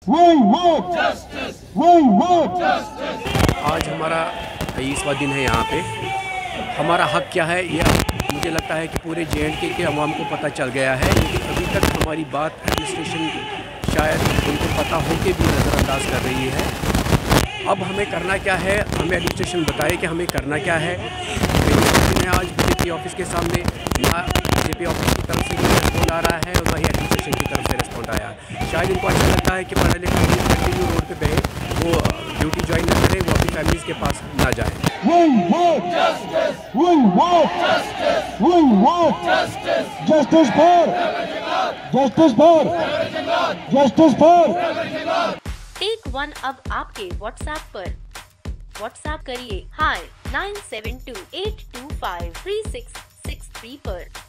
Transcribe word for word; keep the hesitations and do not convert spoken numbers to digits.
आज हमारा तेईसवां दिन है यहाँ पे। हमारा हक क्या है ये मुझे लगता है कि पूरे जे एंड के के अवाम को पता चल गया है, लेकिन अभी तक हमारी बात एडमिनिस्ट्रेशन शायद उनको पता हो के भी नज़रअंदाज कर रही है। अब हमें करना क्या है, हमें एडमिनिस्ट्रेशन बताए कि हमें करना क्या है। मैं आज बीजेपी ऑफिस के सामने ना बीजेपी ऑफिस की तरफ से भी रिस्पॉन्ड आ रहा है और वही एडमिनिस्ट्रेशन की तरफ से रिस्पॉन्ड आया। शायद इनको अच्छा लगता है कि पढ़ा लिखा कंटिन्यू रोड पे बहे, वो ड्यूटी ज्वाइन न करें, वो अपनी फैमिलीज के पास ना जाए। We want justice. We want justice. We want justice. Justice for justice for justice for take one अब आपके व्हाट्सएप पर। व्हाट्सएप करिए hi nine seven two eight two five three six six three पर।